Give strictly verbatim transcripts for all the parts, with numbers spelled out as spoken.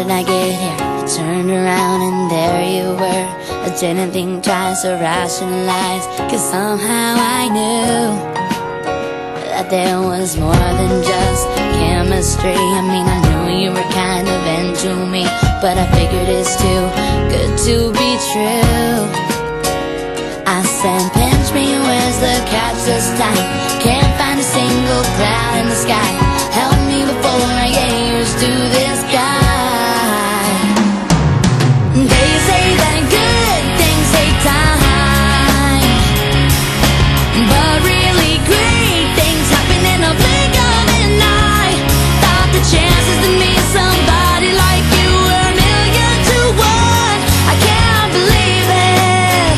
did I get here? I turned around and there you were. I didn't think twice or rationalize, cause somehow I knew that there was more than just chemistry. I mean, I knew you were kind of into me, but I figured it's too good to be true. I said, pinch me, where's the catch this time? Can't find a single cloud in the sky. Help me before I get used to this guy. They say that good things take time, but really great things happen in a blink of an eye. Thought the chances to meet somebody like you were a million to one. I can't believe it.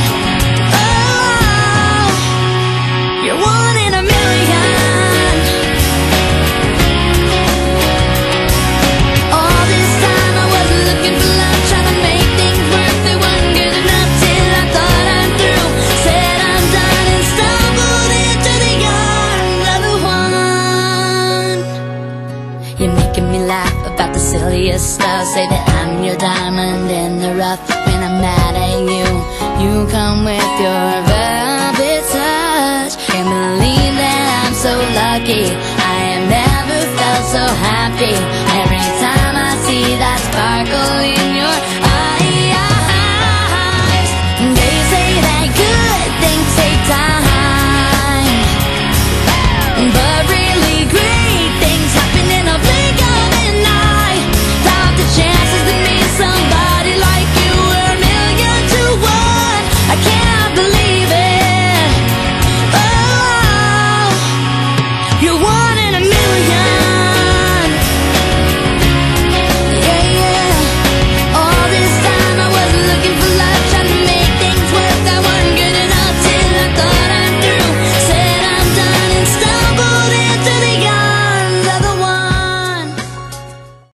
Oh, you're one in a million. All this time I wasn't looking for love, trying to make things work. They weren't good enough till I thought I'm through. Said I'm done and stumbled into the arms of the one. You're making me laugh about the silliest stuff. Say that I'm your diamond in the rough. When I'm mad at you, you come with your velvet touch. Can't believe that I'm so lucky. I have never felt so happy. Every time I see that sparkle in your eyes,